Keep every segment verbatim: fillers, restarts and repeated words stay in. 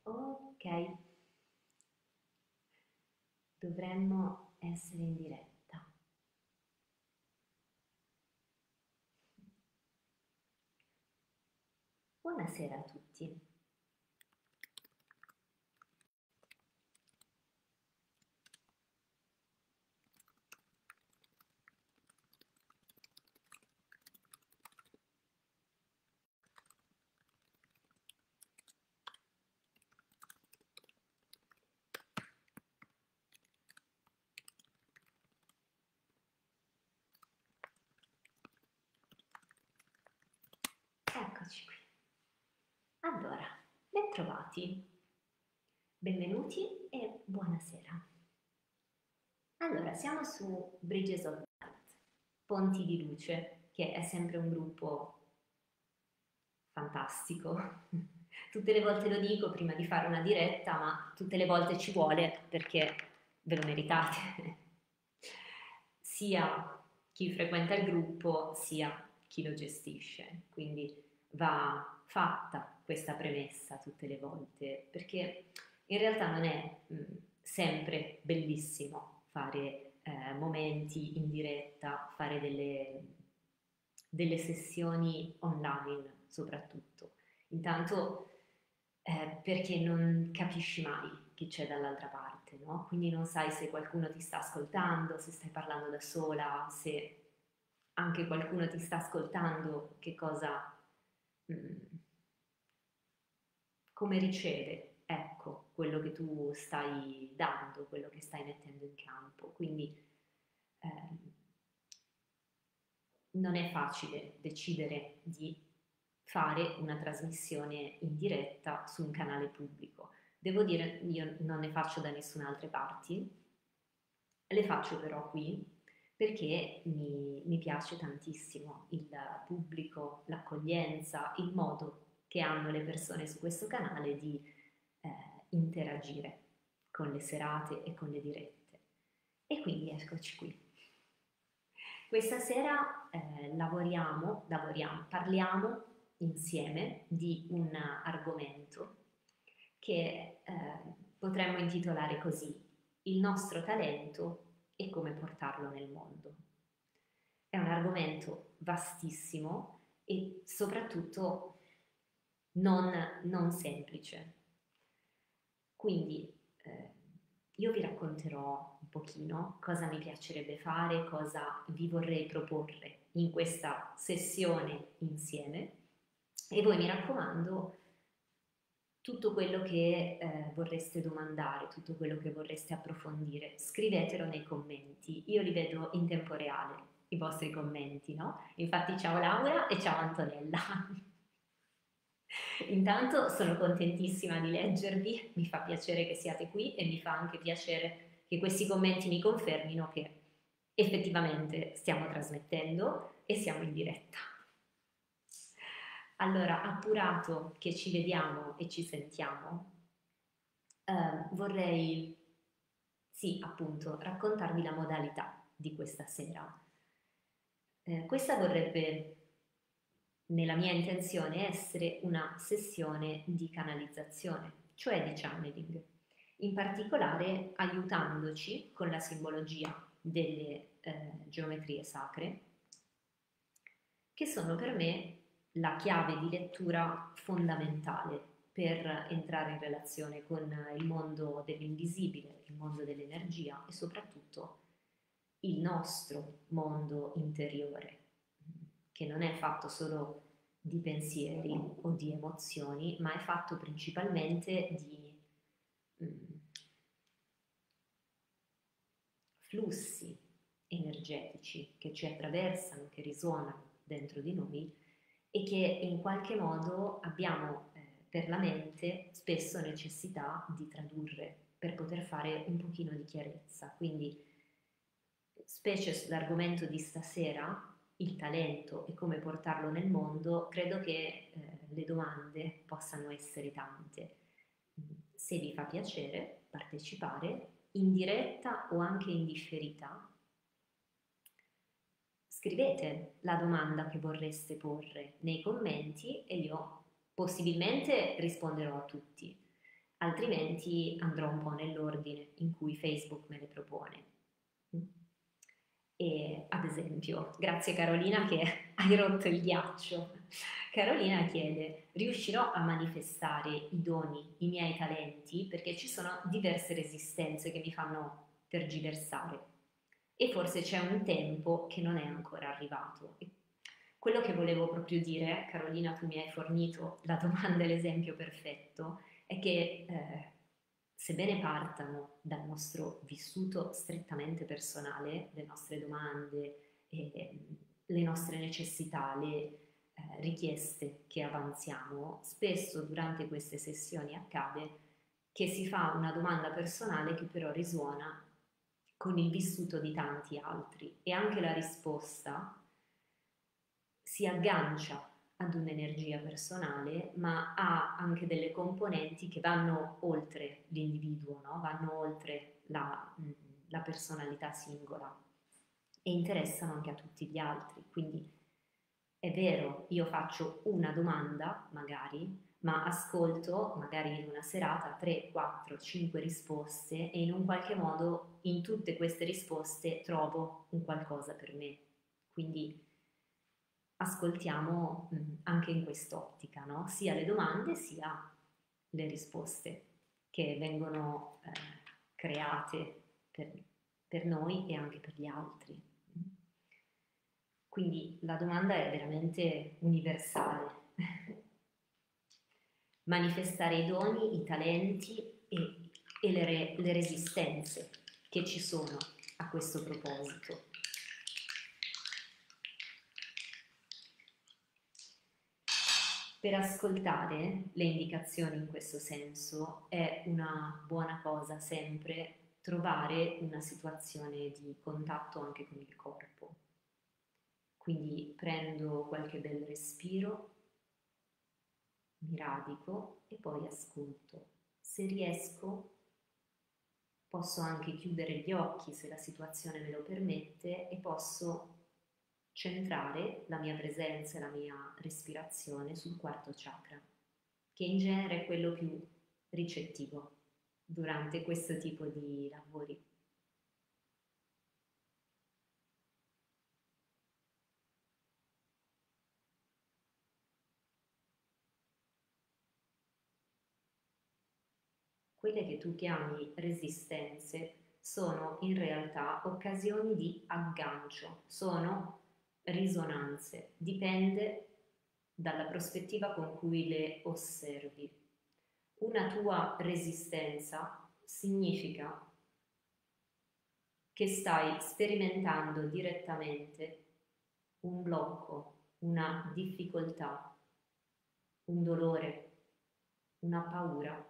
Ok, dovremmo essere in diretta. Buonasera a tutti. Eccoci qui. Allora, bentrovati, benvenuti e buonasera. Allora, siamo su Bridges of Light, Ponti di Luce, che è sempre un gruppo fantastico. Tutte le volte lo dico prima di fare una diretta, ma tutte le volte ci vuole perché ve lo meritate. Sia chi frequenta il gruppo, sia chi lo gestisce. Quindi va fatta questa premessa tutte le volte, perché in realtà non è mh, sempre bellissimo fare eh, momenti in diretta, fare delle, delle sessioni online soprattutto. Intanto eh, perché non capisci mai chi c'è dall'altra parte, no? Quindi non sai se qualcuno ti sta ascoltando, se stai parlando da sola, se anche qualcuno ti sta ascoltando, che cosa, mm, come riceve, ecco, quello che tu stai dando, quello che stai mettendo in campo. Quindi ehm, non è facile decidere di fare una trasmissione in diretta su un canale pubblico. Devo dire, io non ne faccio da nessun'altra parte, le faccio però qui perché mi, mi piace tantissimo il pubblico, l'accoglienza, il modo che hanno le persone su questo canale di eh, interagire con le serate e con le dirette. E quindi eccoci qui. Questa sera eh, lavoriamo, lavoriamo, parliamo insieme di un argomento che eh, potremmo intitolare così: il nostro talento e come portarlo nel mondo. È un argomento vastissimo e soprattutto non, non semplice. Quindi eh, io vi racconterò un pochino cosa mi piacerebbe fare, cosa vi vorrei proporre in questa sessione insieme e voi mi raccomando tutto quello che eh, vorreste domandare, tutto quello che vorreste approfondire, scrivetelo nei commenti. Io li vedo in tempo reale, i vostri commenti, no? Infatti ciao Laura e ciao Antonella. Intanto sono contentissima di leggervi, mi fa piacere che siate qui e mi fa anche piacere che questi commenti mi confermino che effettivamente stiamo trasmettendo e siamo in diretta. Allora, appurato che ci vediamo e ci sentiamo, eh, vorrei, sì, appunto, raccontarvi la modalità di questa sera. Eh, questa vorrebbe, nella mia intenzione, essere una sessione di canalizzazione, cioè di channeling, in particolare aiutandoci con la simbologia delle eh, geometrie sacre, che sono per me la chiave di lettura fondamentale per entrare in relazione con il mondo dell'invisibile, il mondo dell'energia e soprattutto il nostro mondo interiore, che non è fatto solo di pensieri o di emozioni, ma è fatto principalmente di mm, flussi energetici che ci attraversano, che risuonano dentro di noi e che in qualche modo abbiamo eh, per la mente spesso necessità di tradurre per poter fare un pochino di chiarezza. Quindi, specie sull'argomento di stasera, il talento e come portarlo nel mondo, credo che eh, le domande possano essere tante. Se vi fa piacere partecipare in diretta o anche in differita, scrivete la domanda che vorreste porre nei commenti e io possibilmente risponderò a tutti. altrimenti andrò un po' nell'ordine in cui Facebook me le propone. E ad esempio, grazie Carolina che hai rotto il ghiaccio. Carolina chiede: riuscirò a manifestare i doni, i miei talenti, perché ci sono diverse resistenze che mi fanno tergiversare e forse c'è un tempo che non è ancora arrivato. E quello che volevo proprio dire, Carolina, tu mi hai fornito la domanda e l'esempio perfetto, è che eh, sebbene partano dal nostro vissuto strettamente personale, le nostre domande, eh, le nostre necessità, le eh, richieste che avanziamo, spesso durante queste sessioni accade che si fa una domanda personale che però risuona con il vissuto di tanti altri e anche la risposta si aggancia ad un'energia personale, ma ha anche delle componenti che vanno oltre l'individuo, no? Vanno oltre la, la personalità singola e interessano anche a tutti gli altri. Quindi è vero, io faccio una domanda, magari, ma ascolto magari in una serata tre, quattro, cinque risposte e in un qualche modo in tutte queste risposte trovo un qualcosa per me. Quindi ascoltiamo mh, anche in quest'ottica, no? Sia le domande sia le risposte che vengono eh, create per, per noi e anche per gli altri. Quindi la domanda è veramente universale. Manifestare i doni, i talenti e, e le, re, le resistenze che ci sono a questo proposito. Per ascoltare le indicazioni in questo senso è una buona cosa sempre trovare una situazione di contatto anche con il corpo. Quindi prendo qualche bel respiro, mi radico e poi ascolto. Se riesco, posso anche chiudere gli occhi se la situazione me lo permette e posso centrare la mia presenza e la mia respirazione sul quarto chakra, che in genere è quello più ricettivo durante questo tipo di lavori. Quelle che tu chiami resistenze sono in realtà occasioni di aggancio, sono risonanze, dipende dalla prospettiva con cui le osservi. Una tua resistenza significa che stai sperimentando direttamente un blocco, una difficoltà, un dolore, una paura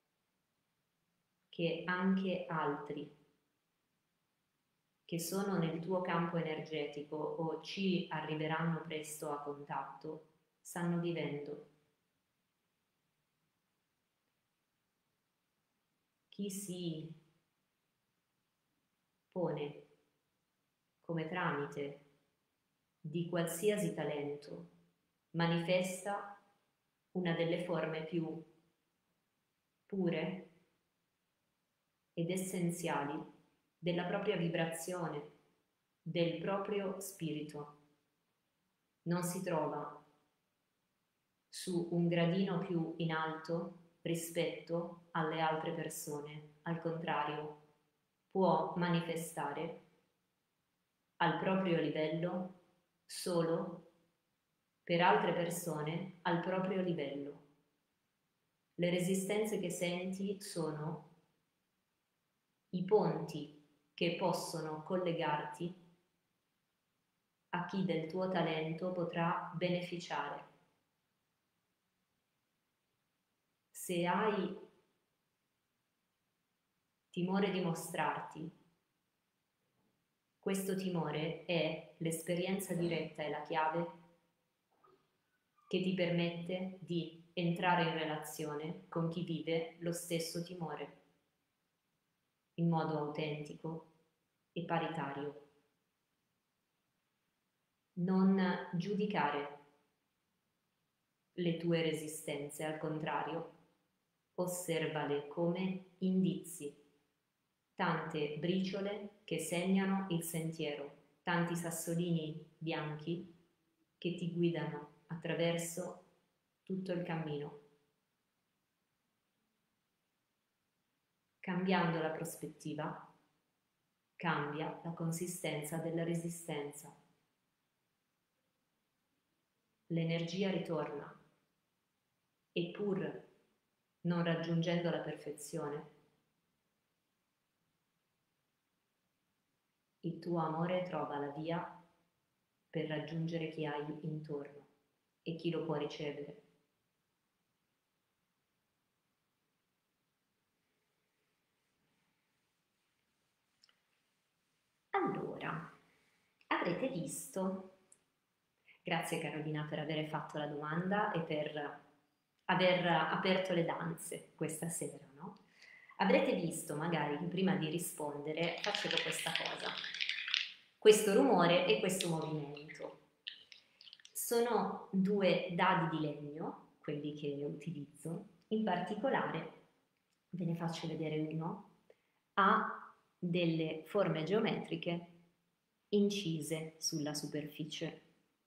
che anche altri che sono nel tuo campo energetico o ci arriveranno presto a contatto stanno vivendo. Chi si pone come tramite di qualsiasi talento manifesta una delle forme più pure ed essenziali della propria vibrazione, del proprio spirito. Non si trova su un gradino più in alto rispetto alle altre persone, al contrario, può manifestare al proprio livello solo per altre persone al proprio livello. Le resistenze che senti sono i ponti che possono collegarti a chi del tuo talento potrà beneficiare. Se hai timore di mostrarti, questo timore è l'esperienza diretta e la chiave che ti permette di entrare in relazione con chi vive lo stesso timore in modo autentico e paritario. Non giudicare le tue resistenze, al contrario, Osservale come indizi, tante briciole che segnano il sentiero, tanti sassolini bianchi che ti guidano attraverso tutto il cammino. Cambiando la prospettiva, cambia la consistenza della resistenza. L'energia ritorna e pur non raggiungendo la perfezione, il tuo amore trova la via per raggiungere chi hai intorno e chi lo può ricevere. Allora, avrete visto, grazie Carolina per aver fatto la domanda e per aver aperto le danze questa sera, no? Avrete visto magari che prima di rispondere facevo questa cosa, questo rumore e questo movimento. Sono due dadi di legno, quelli che utilizzo, in particolare, ve ne faccio vedere uno, ha delle forme geometriche incise sulla superficie.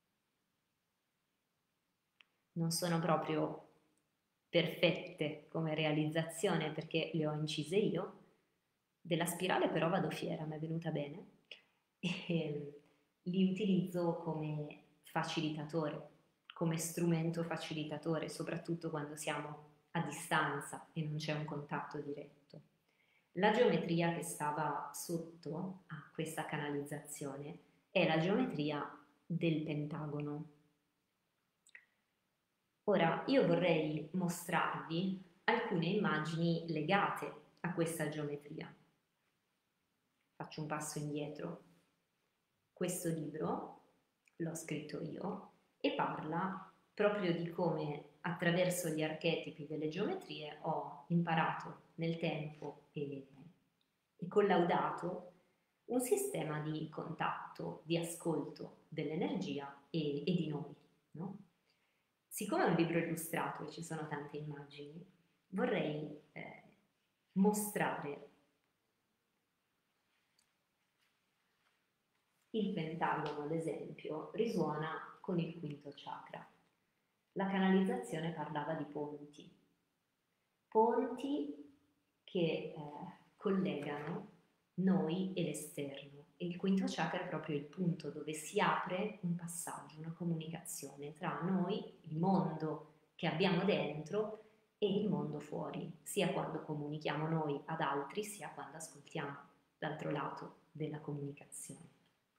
Non sono proprio perfette come realizzazione perché le ho incise io, della spirale però vado fiera, mi è venuta bene e li utilizzo come facilitatore, come strumento facilitatore, soprattutto quando siamo a distanza e non c'è un contatto diretto. La geometria che stava sotto a questa canalizzazione è la geometria del pentagono. Ora, io vorrei mostrarvi alcune immagini legate a questa geometria. Faccio un passo indietro. Questo libro l'ho scritto io e parla proprio di come attraverso gli archetipi delle geometrie ho imparato nel tempo e, e collaudato un sistema di contatto, di ascolto dell'energia e, e di noi, no? Siccome è un libro illustrato e ci sono tante immagini, vorrei eh, mostrare il pentagono, ad esempio, risuona con il quinto chakra. La canalizzazione parlava di ponti, ponti che eh, collegano noi e l'esterno. E il quinto chakra è proprio il punto dove si apre un passaggio, una comunicazione tra noi, il mondo che abbiamo dentro e il mondo fuori, sia quando comunichiamo noi ad altri, sia quando ascoltiamo l'altro lato della comunicazione.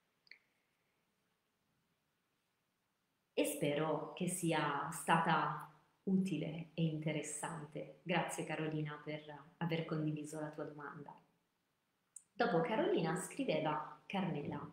E spero che sia stata utile e interessante. Grazie Carolina per aver condiviso la tua domanda. Dopo Carolina scriveva Carmela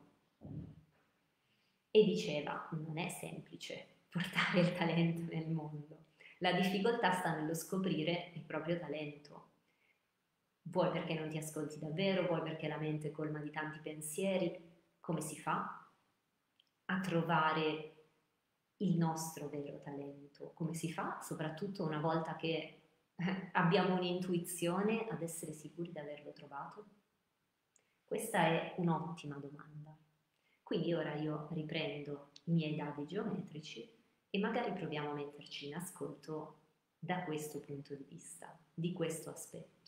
e diceva: non è semplice portare il talento nel mondo, la difficoltà sta nello scoprire il proprio talento, vuoi perché non ti ascolti davvero, vuoi perché la mente è colma di tanti pensieri. Come si fa a trovare il nostro vero talento? Come si fa, soprattutto una volta che abbiamo un'intuizione, ad essere sicuri di averlo trovato? Questa è un'ottima domanda. Quindi ora io riprendo i miei dadi geometrici e magari proviamo a metterci in ascolto da questo punto di vista, di questo aspetto.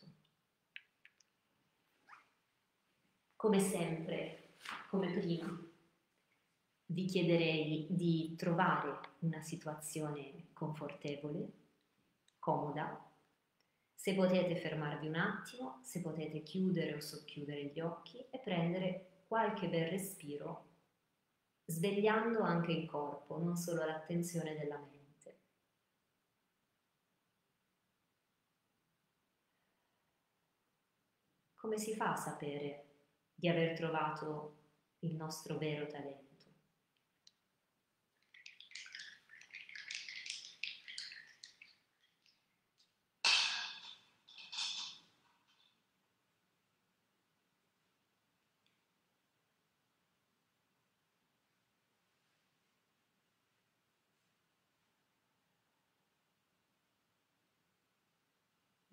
Come sempre, come prima, vi chiederei di trovare una situazione confortevole, comoda. Se potete fermarvi un attimo, se potete chiudere o socchiudere gli occhi e prendere qualche bel respiro, svegliando anche il corpo, non solo l'attenzione della mente. Come si fa a sapere di aver trovato il nostro vero talento?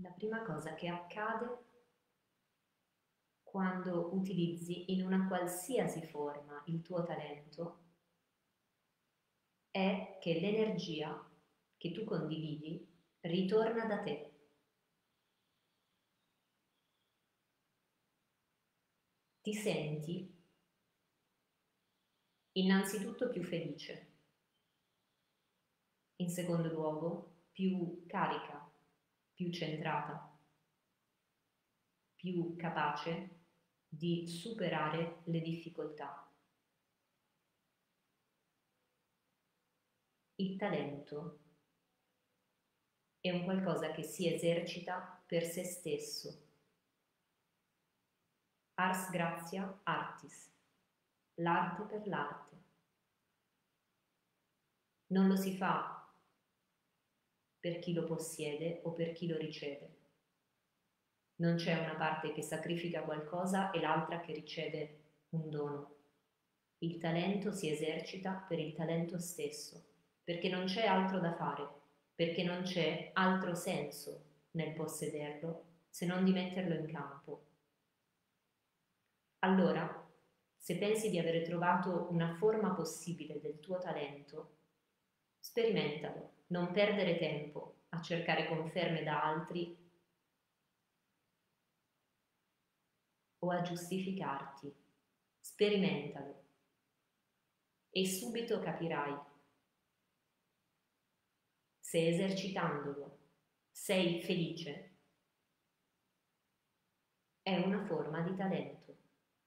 La prima cosa che accade quando utilizzi in una qualsiasi forma il tuo talento è che l'energia che tu condividi ritorna da te. Ti senti innanzitutto più felice, in secondo luogo più carica, più centrata, più capace di superare le difficoltà. Il talento è un qualcosa che si esercita per se stesso. Ars gratia artis, l'arte per l'arte. Non lo si fa per chi lo possiede o per chi lo riceve. Non c'è una parte che sacrifica qualcosa e l'altra che riceve un dono. Il talento si esercita per il talento stesso, perché non c'è altro da fare, perché non c'è altro senso nel possederlo se non di metterlo in campo. Allora, se pensi di avere trovato una forma possibile del tuo talento, sperimentalo, non perdere tempo a cercare conferme da altri o a giustificarti. Sperimentalo e subito capirai se esercitandolo sei felice. È una forma di talento.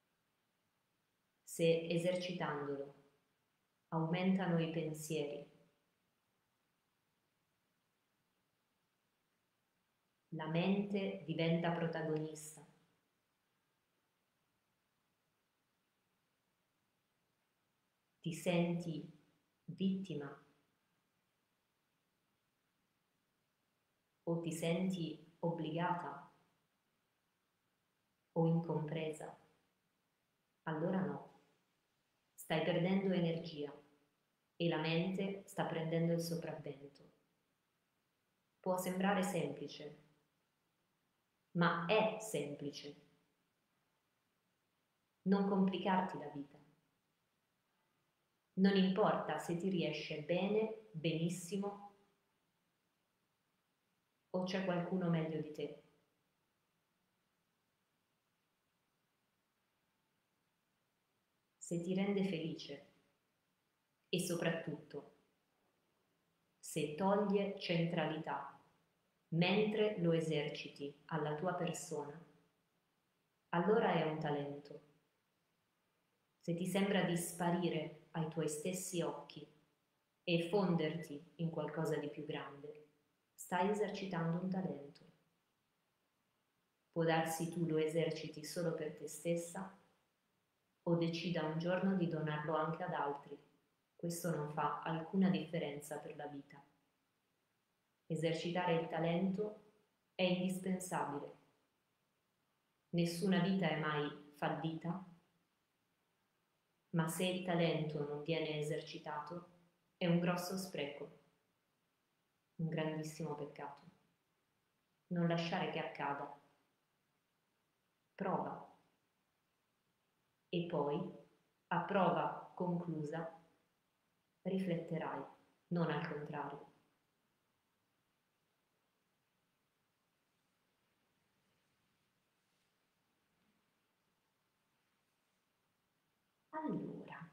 Se esercitandolo aumentano i pensieri, la mente diventa protagonista. Ti senti vittima o ti senti obbligata o incompresa, allora no, stai perdendo energia e la mente sta prendendo il sopravvento. Può sembrare semplice, ma è semplice. Non complicarti la vita. Non importa se ti riesce bene, benissimo, o c'è qualcuno meglio di te. Se ti rende felice e soprattutto se toglie centralità mentre lo eserciti alla tua persona, allora è un talento. Se ti sembra di sparire ai tuoi stessi occhi e fonderti in qualcosa di più grande, stai esercitando un talento. Può darsi tu lo eserciti solo per te stessa o decida un giorno di donarlo anche ad altri. Questo non fa alcuna differenza per la vita. Esercitare il talento è indispensabile. Nessuna vita è mai fallita, ma se il talento non viene esercitato è un grosso spreco, un grandissimo peccato. Non lasciare che accada. Prova. E poi, a prova conclusa, rifletterai, non al contrario. Allora,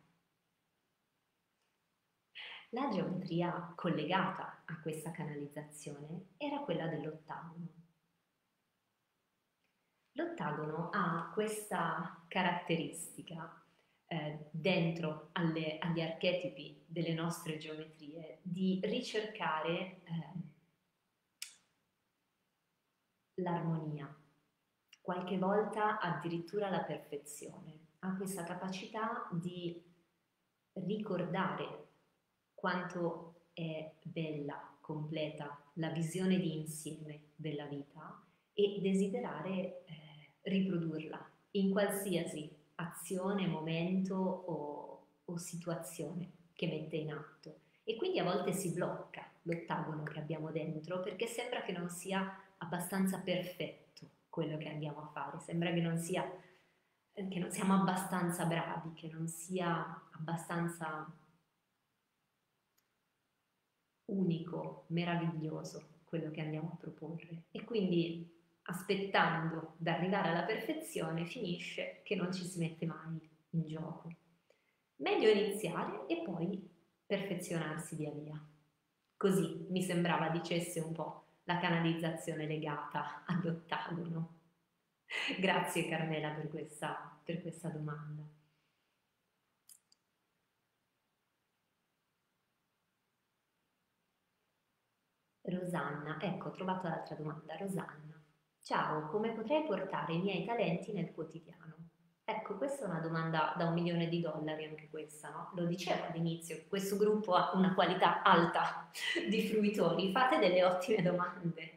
la geometria collegata a questa canalizzazione era quella dell'ottagono. L'ottagono ha questa caratteristica eh, dentro alle, agli archetipi delle nostre geometrie di ricercare eh, l'armonia, qualche volta addirittura la perfezione. Ha questa capacità di ricordare quanto è bella, completa la visione di insieme della vita e desiderare eh, riprodurla in qualsiasi azione, momento o, o situazione che mette in atto. E quindi a volte si blocca l'ottagono che abbiamo dentro perché sembra che non sia abbastanza perfetto quello che andiamo a fare, sembra che non sia, che non siamo abbastanza bravi, che non sia abbastanza unico, meraviglioso quello che andiamo a proporre. E quindi aspettando di arrivare alla perfezione finisce che non ci si mette mai in gioco. Meglio iniziare e poi perfezionarsi via via. Così mi sembrava dicesse un po' la canalizzazione legata all'ottagono. Grazie Carmela per questa, per questa domanda. Rosanna, ecco, ho trovato l'altra domanda. Rosanna, ciao, come potrei portare i miei talenti nel quotidiano? Ecco, questa è una domanda da un milione di dollari anche questa, no? Lo dicevo all'inizio, questo gruppo ha una qualità alta di fruitori, fate delle ottime domande.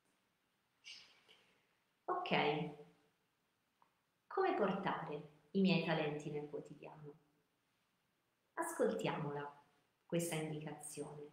Ok, come portare i miei talenti nel quotidiano? Ascoltiamola, questa indicazione.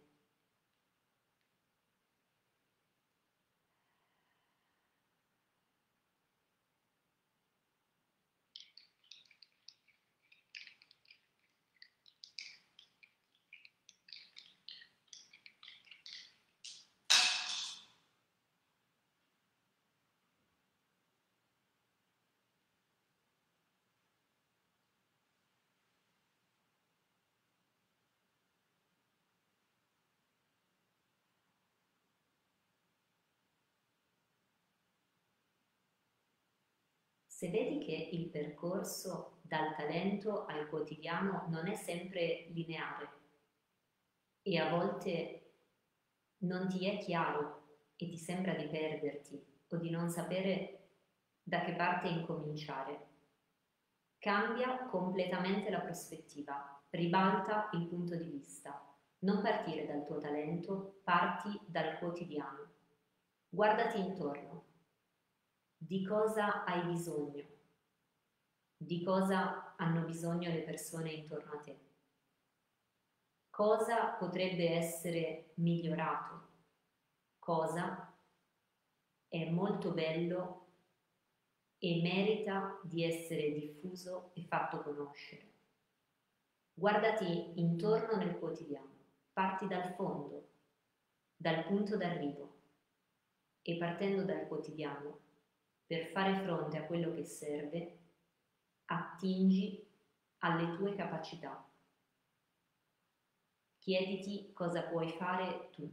Se vedi che il percorso dal talento al quotidiano non è sempre lineare e a volte non ti è chiaro e ti sembra di perderti o di non sapere da che parte incominciare, cambia completamente la prospettiva, ribalta il punto di vista. Non partire dal tuo talento, parti dal quotidiano. Guardati intorno. Di cosa hai bisogno? Di cosa hanno bisogno le persone intorno a te? Cosa potrebbe essere migliorato? Cosa è molto bello e merita di essere diffuso e fatto conoscere? Guardati intorno nel quotidiano, parti dal fondo, dal punto d'arrivo e partendo dal quotidiano, per fare fronte a quello che serve, attingi alle tue capacità. Chiediti cosa puoi fare tu.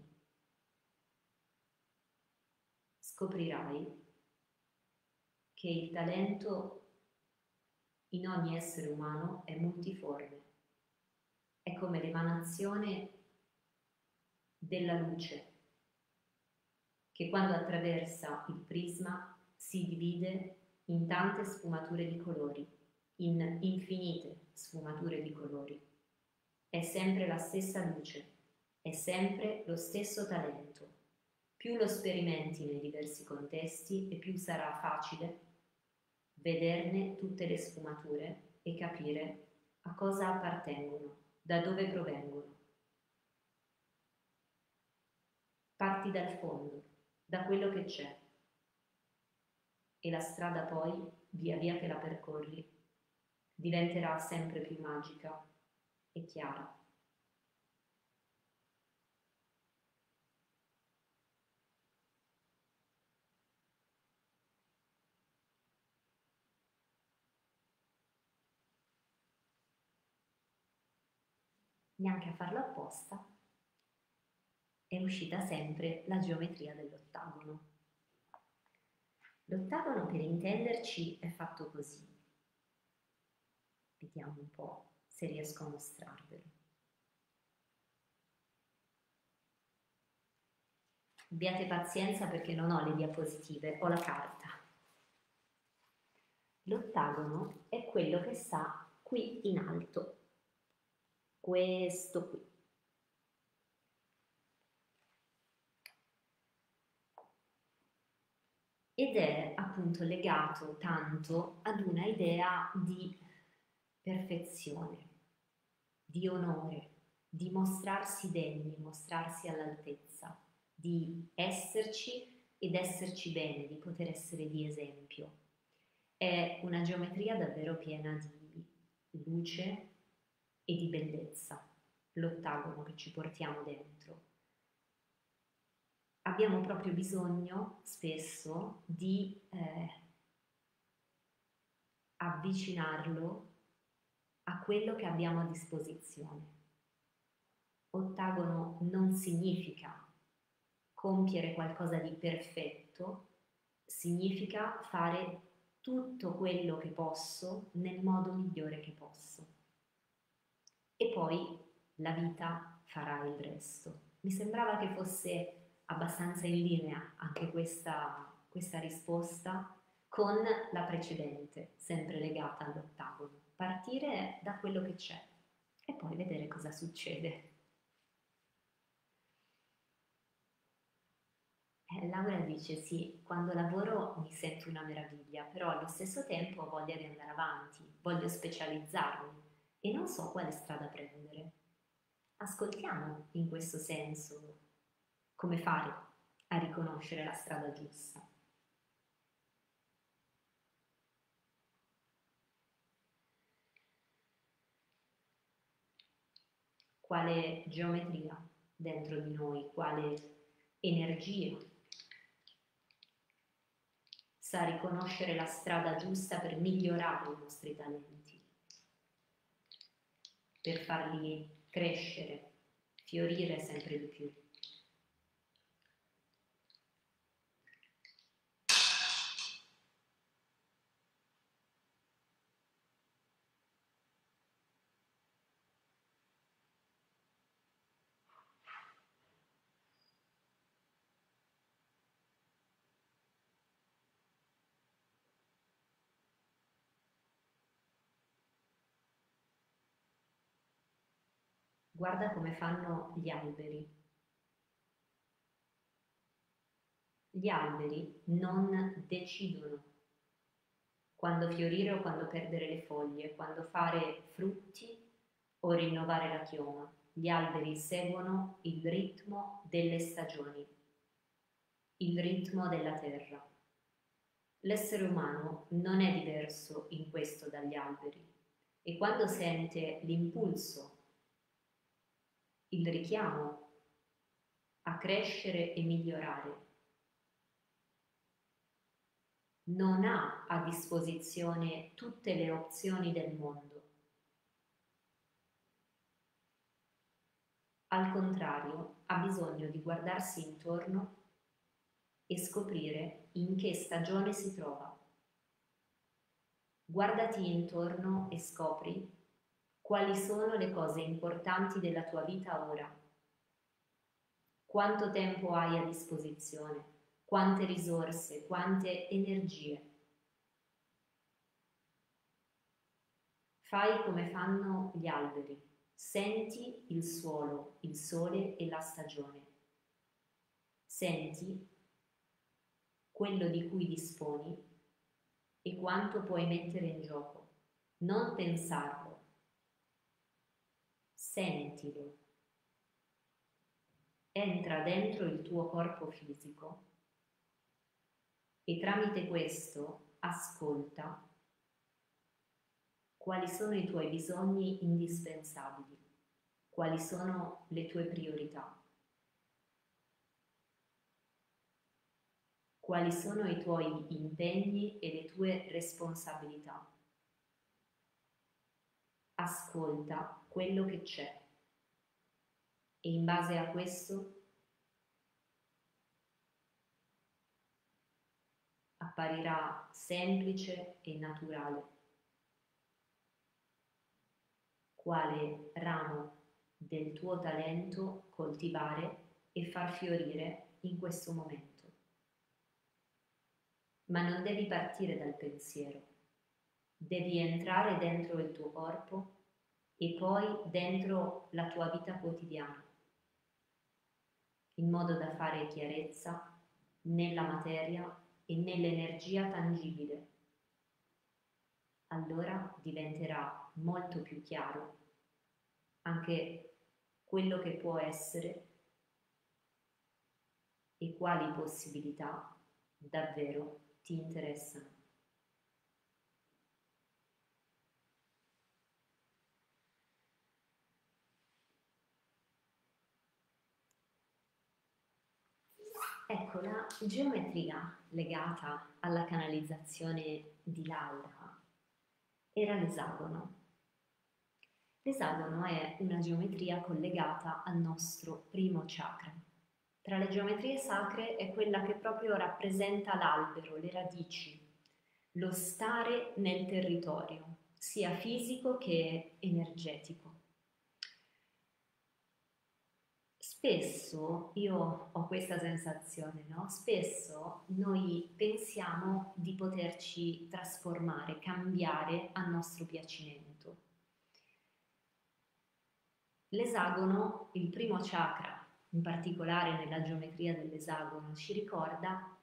Scoprirai che il talento in ogni essere umano è multiforme. È come l'emanazione della luce che quando attraversa il prisma si divide in tante sfumature di colori, in infinite sfumature di colori. È sempre la stessa luce, è sempre lo stesso talento. Più lo sperimenti nei diversi contesti e più sarà facile vederne tutte le sfumature e capire a cosa appartengono, da dove provengono. Parti dal fondo, da quello che c'è, e la strada poi, via via che la percorri, diventerà sempre più magica e chiara. Neanche a farlo apposta, è uscita sempre la geometria dell'ottagono. L'ottagono, per intenderci, è fatto così. Vediamo un po' se riesco a mostrarvelo. Abbiate pazienza perché non ho le diapositive, ho la carta. L'ottagono è quello che sta qui in alto, questo qui. Ed è appunto legato tanto ad una idea di perfezione, di onore, di mostrarsi degni, mostrarsi all'altezza, di esserci ed esserci bene, di poter essere di esempio. È una geometria davvero piena di luce e di bellezza, l'ottagono che ci portiamo dentro. Abbiamo proprio bisogno spesso di eh, avvicinarlo a quello che abbiamo a disposizione. Ottagono non significa compiere qualcosa di perfetto, significa fare tutto quello che posso nel modo migliore che posso. E poi la vita farà il resto. Mi sembrava che fosse abbastanza in linea anche questa, questa risposta con la precedente, sempre legata all'ottagono. Partire da quello che c'è e poi vedere cosa succede. Eh, Laura dice sì, quando lavoro mi sento una meraviglia, però allo stesso tempo ho voglia di andare avanti, voglio specializzarmi e non so quale strada prendere. Ascoltiamo in questo senso come fare a riconoscere la strada giusta. Quale geometria dentro di noi, quale energia sa riconoscere la strada giusta per migliorare i nostri talenti, per farli crescere, fiorire sempre di più. Guarda come fanno gli alberi. Gli alberi non decidono quando fiorire o quando perdere le foglie, quando fare frutti o rinnovare la chioma. Gli alberi seguono il ritmo delle stagioni, il ritmo della terra. L'essere umano non è diverso in questo dagli alberi e quando sente l'impulso, il richiamo a crescere e migliorare, non ha a disposizione tutte le opzioni del mondo. Al contrario, ha bisogno di guardarsi intorno e scoprire in che stagione si trova. Guardati intorno e scopri quali sono le cose importanti della tua vita ora. Quanto tempo hai a disposizione, quante risorse, quante energie. Fai come fanno gli alberi, senti il suolo, il sole e la stagione. Senti quello di cui disponi e quanto puoi mettere in gioco. Non pensarlo, sentilo. Entra dentro il tuo corpo fisico e tramite questo ascolta quali sono i tuoi bisogni indispensabili, quali sono le tue priorità, quali sono i tuoi impegni e le tue responsabilità. Ascolta quello che c'è e in base a questo apparirà semplice e naturale quale ramo del tuo talento coltivare e far fiorire in questo momento. Ma non devi partire dal pensiero, devi entrare dentro il tuo corpo e poi dentro la tua vita quotidiana, in modo da fare chiarezza nella materia e nell'energia tangibile. Allora diventerà molto più chiaro anche quello che può essere e quali possibilità davvero ti interessano. Ecco, la geometria legata alla canalizzazione di Laura era l'esagono. L'esagono è una geometria collegata al nostro primo chakra. Tra le geometrie sacre è quella che proprio rappresenta l'albero, le radici, lo stare nel territorio, sia fisico che energetico. Spesso io ho questa sensazione, no? Spesso noi pensiamo di poterci trasformare, cambiare a nostro piacimento. L'esagono, il primo chakra, in particolare nella geometria dell'esagono, ci ricorda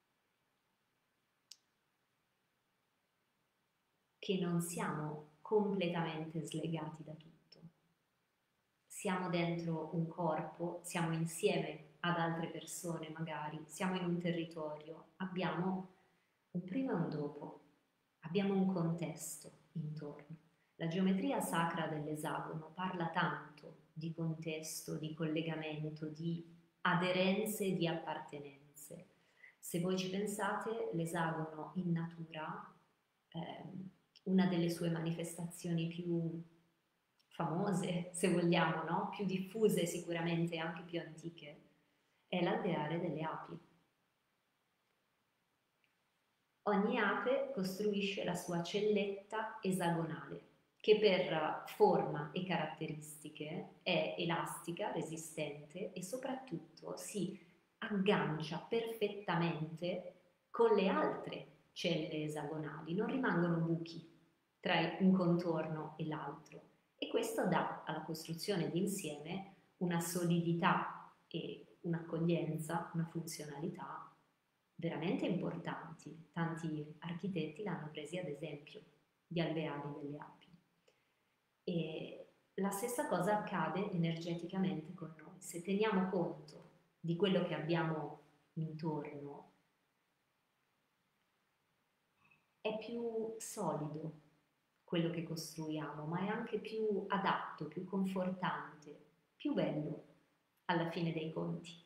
che non siamo completamente slegati da tutto. Siamo dentro un corpo, siamo insieme ad altre persone magari, siamo in un territorio, abbiamo un prima e un dopo, abbiamo un contesto intorno. La geometria sacra dell'esagono parla tanto di contesto, di collegamento, di aderenze e di appartenenze. Se voi ci pensate, l'esagono in natura, ehm, una delle sue manifestazioni più famose, se vogliamo, no? Più diffuse sicuramente, anche più antiche, è l'alveare delle api. Ogni ape costruisce la sua celletta esagonale, che per forma e caratteristiche è elastica, resistente e soprattutto si aggancia perfettamente con le altre celle esagonali, non rimangono buchi tra un contorno e l'altro. E questo dà alla costruzione d'insieme una solidità e un'accoglienza, una funzionalità veramente importanti. Tanti architetti l'hanno presi ad esempio di alveari delle api. E la stessa cosa accade energeticamente con noi. Se teniamo conto di quello che abbiamo intorno, è più solido quello che costruiamo, ma è anche più adatto, più confortante, più bello alla fine dei conti.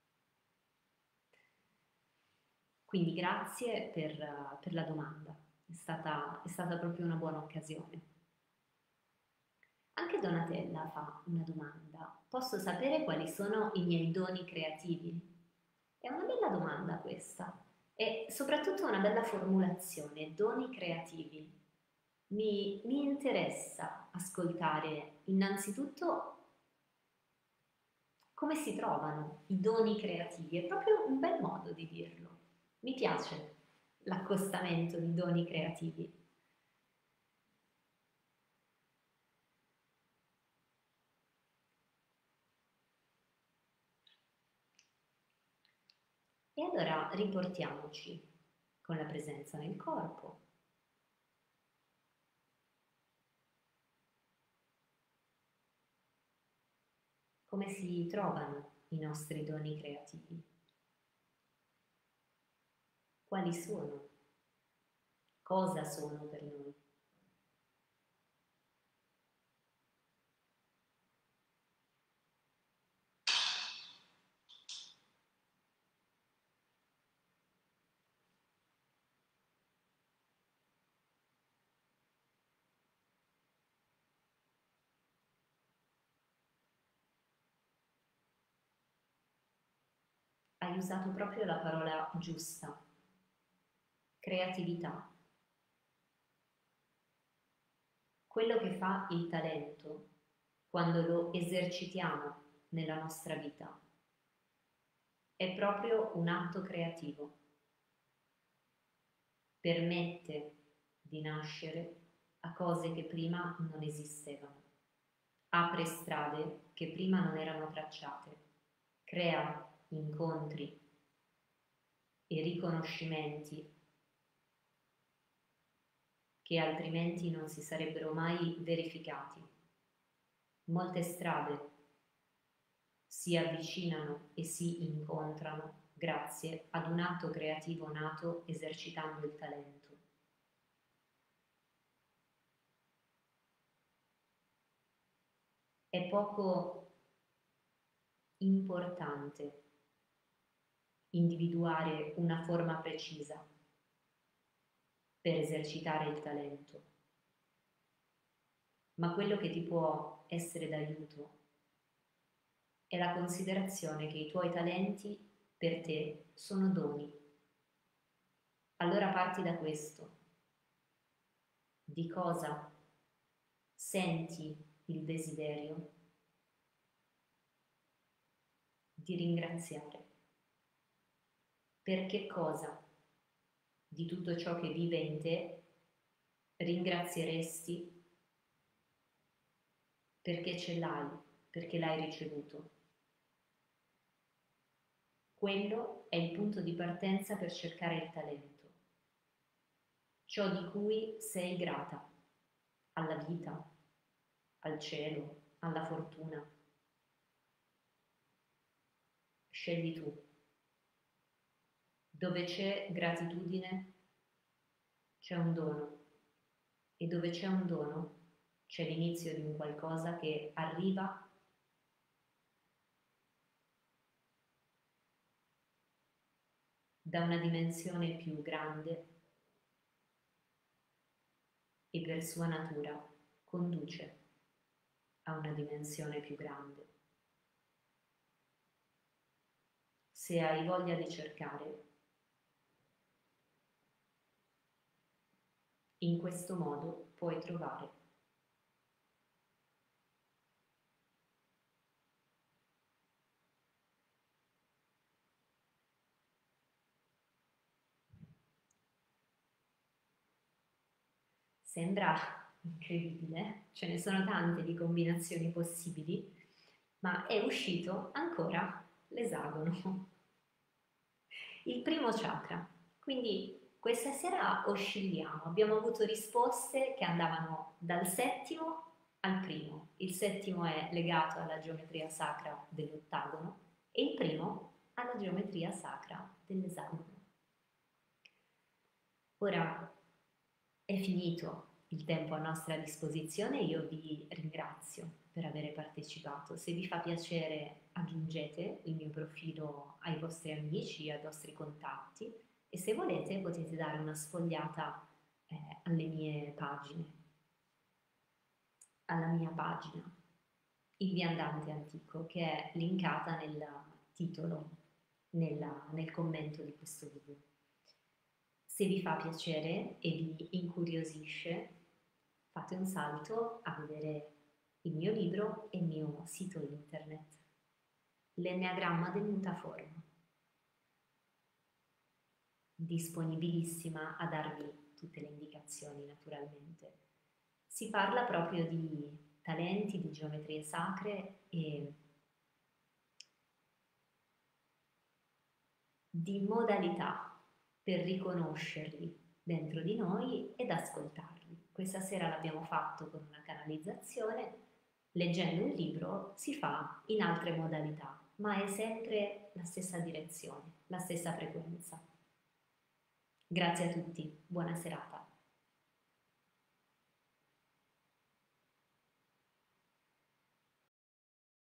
Quindi grazie per, per la domanda, è stata, è stata proprio una buona occasione. Anche Donatella fa una domanda. Posso sapere quali sono i miei doni creativi? È una bella domanda questa e soprattutto una bella formulazione, doni creativi. Mi, mi interessa ascoltare innanzitutto come si trovano i doni creativi, è proprio un bel modo di dirlo. Mi piace l'accostamento di doni creativi. E allora riportiamoci con la presenza nel corpo. Come si trovano i nostri doni creativi? Quali sono? Cosa sono per noi? Hai usato proprio la parola giusta, creatività. Quello che fa il talento quando lo esercitiamo nella nostra vita è proprio un atto creativo. Permette di nascere a cose che prima non esistevano, apre strade che prima non erano tracciate, crea incontri e riconoscimenti che altrimenti non si sarebbero mai verificati. Molte strade si avvicinano e si incontrano grazie ad un atto creativo nato esercitando il talento. È poco importante individuare una forma precisa per esercitare il talento, ma quello che ti può essere d'aiuto è la considerazione che i tuoi talenti per te sono doni. Allora parti da questo. Di cosa senti il desiderio di ringraziare? Per che cosa di tutto ciò che vive in te ringrazieresti perché ce l'hai, perché l'hai ricevuto? Quello è il punto di partenza per cercare il talento, ciò di cui sei grata, alla vita, al cielo, alla fortuna. Scegli tu. Dove c'è gratitudine c'è un dono, e dove c'è un dono c'è l'inizio di un qualcosa che arriva da una dimensione più grande e per sua natura conduce a una dimensione più grande. Se hai voglia di cercare, in questo modo puoi trovare. Sembra incredibile, ce ne sono tante di combinazioni possibili, ma è uscito ancora l'esagono, il primo chakra. Quindi questa sera oscilliamo, abbiamo avuto risposte che andavano dal settimo al primo. Il settimo è legato alla geometria sacra dell'ottagono e il primo alla geometria sacra dell'esagono. Ora è finito il tempo a nostra disposizione, io vi ringrazio per aver partecipato. Se vi fa piacere aggiungete il mio profilo ai vostri amici, ai vostri contatti e se volete potete dare una sfogliata eh, alle mie pagine, alla mia pagina, Il Viandante Antico, che è linkata nel titolo, nella, nel commento di questo video. Se vi fa piacere e vi incuriosisce, fate un salto a vedere il mio libro e il mio sito internet, l'Enneagramma del Mutaforma, disponibilissima a darvi tutte le indicazioni naturalmente. Si parla proprio di talenti, di geometrie sacre e di modalità per riconoscerli dentro di noi ed ascoltarli. Questa sera l'abbiamo fatto con una canalizzazione, leggendo un libro si fa in altre modalità, ma è sempre la stessa direzione, la stessa frequenza. Grazie a tutti, buona serata.